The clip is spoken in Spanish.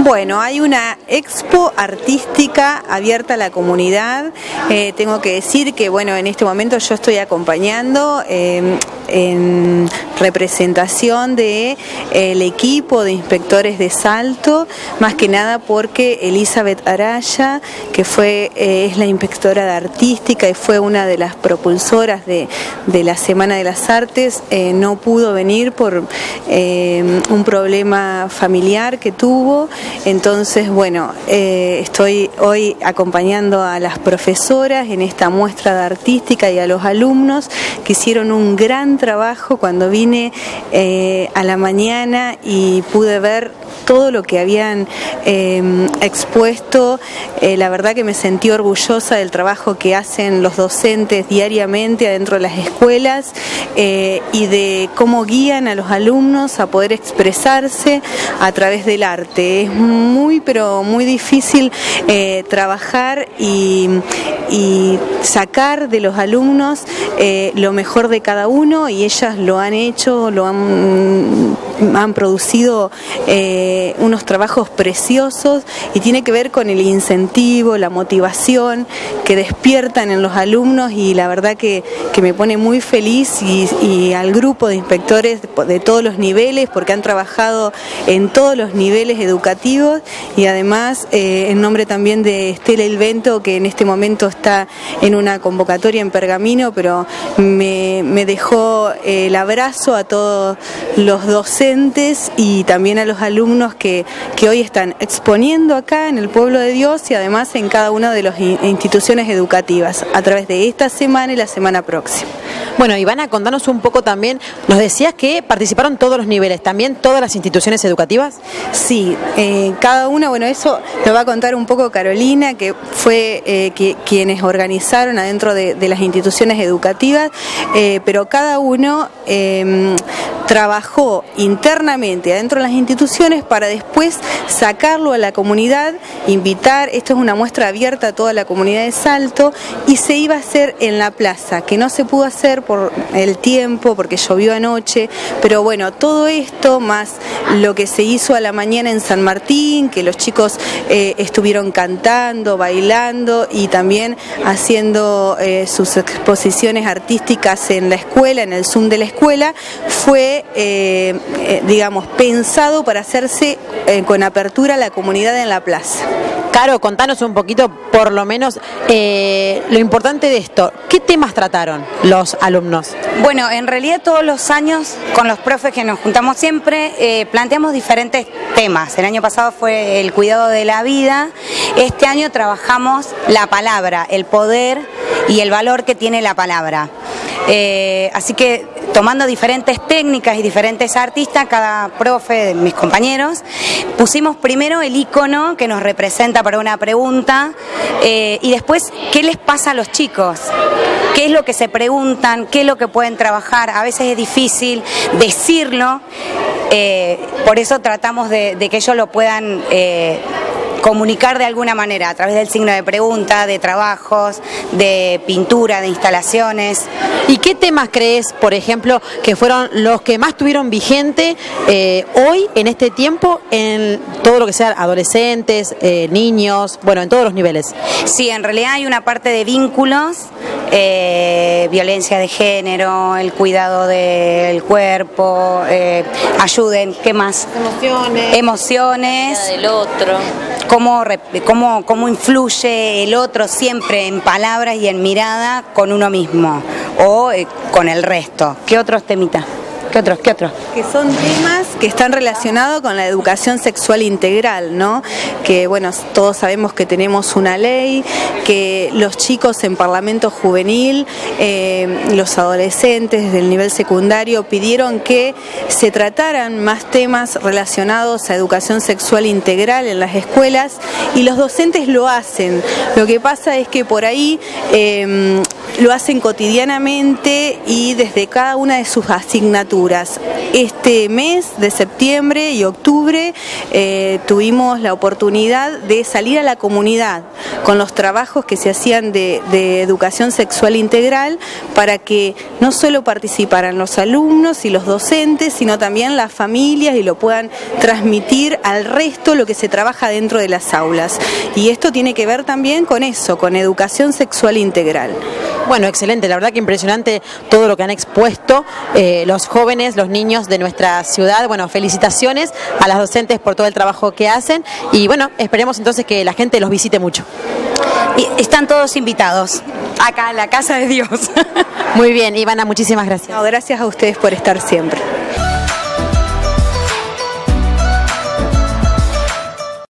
Bueno, hay una expo artística abierta a la comunidad. Tengo que decir que, bueno, en este momento yo estoy acompañando en representación de el equipo de inspectores de Salto, más que nada porque Elizabeth Araya, que es la inspectora de artística y fue una de las propulsoras de la Semana de las Artes, no pudo venir por un problema familiar que tuvo. Entonces, bueno, estoy hoy acompañando a las profesoras en esta muestra de artística y a los alumnos que hicieron un gran trabajo. Cuando vine a la mañana y pude ver todo lo que habían expuesto, la verdad que me sentí orgullosa del trabajo que hacen los docentes diariamente adentro de las escuelas y de cómo guían a los alumnos a poder expresarse a través del arte. Es muy, pero muy difícil trabajar y sacar de los alumnos lo mejor de cada uno, y ellas lo han hecho, han producido unos trabajos preciosos, y tiene que ver con el incentivo, la motivación que despiertan en los alumnos, y la verdad que me pone muy feliz, y al grupo de inspectores de todos los niveles, porque han trabajado en todos los niveles educativos, y además en nombre también de Estela Ilvento, que en este momento está en una convocatoria en Pergamino, pero me dejó el abrazo a todos los docentes y también a los alumnos que hoy están exponiendo acá en el Pueblo de Dios, y además en cada una de las instituciones educativas a través de esta semana y la semana próxima. Bueno, Ivana, contanos un poco también, nos decías que participaron todos los niveles, ¿también todas las instituciones educativas? Sí, cada una, bueno, eso lo va a contar un poco Carolina, que fue quienes organizaron adentro de las instituciones educativas, pero cada uno trabajó internamente adentro de las instituciones para después sacarlo a la comunidad, invitar. Esto es una muestra abierta a toda la comunidad de Salto, y se iba a hacer en la plaza, que no se pudo hacer por el tiempo, porque llovió anoche, pero bueno, todo esto más lo que se hizo a la mañana en San Martín, que los chicos estuvieron cantando, bailando y también haciendo sus exposiciones artísticas en la escuela, en el Zoom de la escuela, fue digamos, pensado para hacerse con apertura a la comunidad en la plaza. Caro, contanos un poquito, por lo menos, lo importante de esto. ¿Qué temas trataron los alumnos? Bueno, en realidad todos los años, con los profes que nos juntamos siempre, planteamos diferentes temas. El año pasado fue el cuidado de la vida. Este año trabajamos la palabra, el poder y el valor que tiene la palabra. Así que tomando diferentes técnicas y diferentes artistas, cada profe, mis compañeros, pusimos primero el icono que nos representa para una pregunta, y después qué les pasa a los chicos, qué es lo que se preguntan, qué es lo que pueden trabajar. A veces es difícil decirlo, por eso tratamos de que ellos lo puedan comunicar de alguna manera, a través del signo de pregunta, de trabajos, de pintura, de instalaciones. ¿Y qué temas crees, por ejemplo, que fueron los que más tuvieron vigente hoy, en este tiempo, en todo lo que sea adolescentes, niños, bueno, en todos los niveles? Sí, en realidad hay una parte de vínculos, violencia de género, el cuidado del cuerpo, ayuden, ¿qué más? Emociones. Del otro. Cómo influye el otro siempre en palabras y en mirada con uno mismo o con el resto. ¿Qué otros temitas? ¿Qué otros? Que son temas que están relacionados con la educación sexual integral, ¿no? Que bueno, todos sabemos que tenemos una ley, que los chicos en Parlamento Juvenil, los adolescentes del nivel secundario pidieron que se trataran más temas relacionados a educación sexual integral en las escuelas, y los docentes lo hacen. Lo que pasa es que por ahí lo hacen cotidianamente y desde cada una de sus asignaturas. Este mes de septiembre y octubre tuvimos la oportunidad de salir a la comunidad con los trabajos que se hacían de educación sexual integral para que no solo participaran los alumnos y los docentes, sino también las familias y lo puedan transmitir al resto lo que se trabaja dentro de las aulas. Y esto tiene que ver también con eso, con educación sexual integral. Bueno, excelente, la verdad que impresionante todo lo que han expuesto los jóvenes, los niños de nuestra ciudad. Bueno, felicitaciones a las docentes por todo el trabajo que hacen y bueno, esperemos entonces que la gente los visite mucho. Y están todos invitados acá a la Casa de Dios. Muy bien, Ivana, muchísimas gracias. No, gracias a ustedes por estar siempre.